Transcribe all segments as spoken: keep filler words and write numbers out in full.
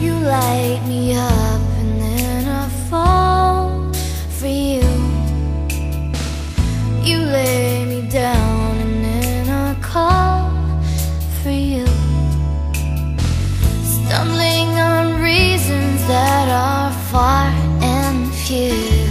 You light me up and then I fall for you. You lay me down and then I call for you. Stumbling on reasons that are far and few,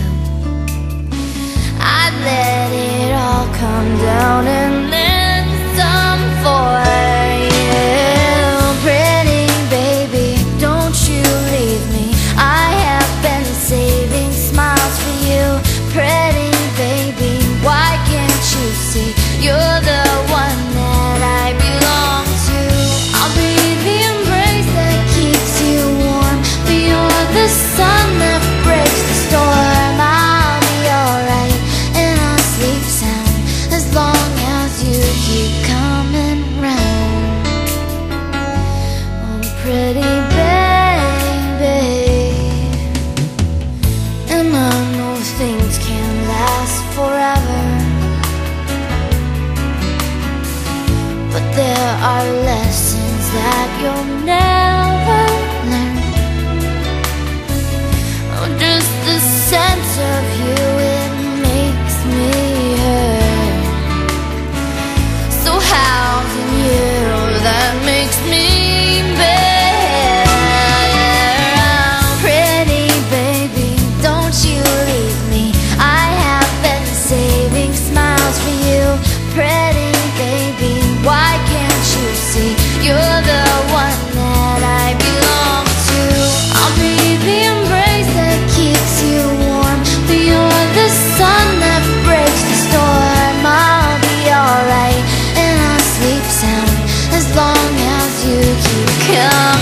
I'd let it all come down and then some for you. Pretty baby, don't you leave me. I have been saving smiles for you. Pretty baby, why can't you see you're the one that I belong to? I'll be the embrace that keeps you warm, but you're the sun that breaks the storm. I'll be alright and I'll sleep sound as long as you keep coming round. Oh, pretty baby. And I know things can't last forever, but there are lessons that you'll never learn. Oh, just the sense of you, it makes me hurt. So how can you, that makes me better. Pretty baby, don't you leave me. I have been saving smiles for you. Pretty baby, why can't you see you're the one that I belong to? I'll be the embrace that keeps you warm, but you're the sun that breaks the storm. I'll be alright and I'll sleep sound as long as you keep coming.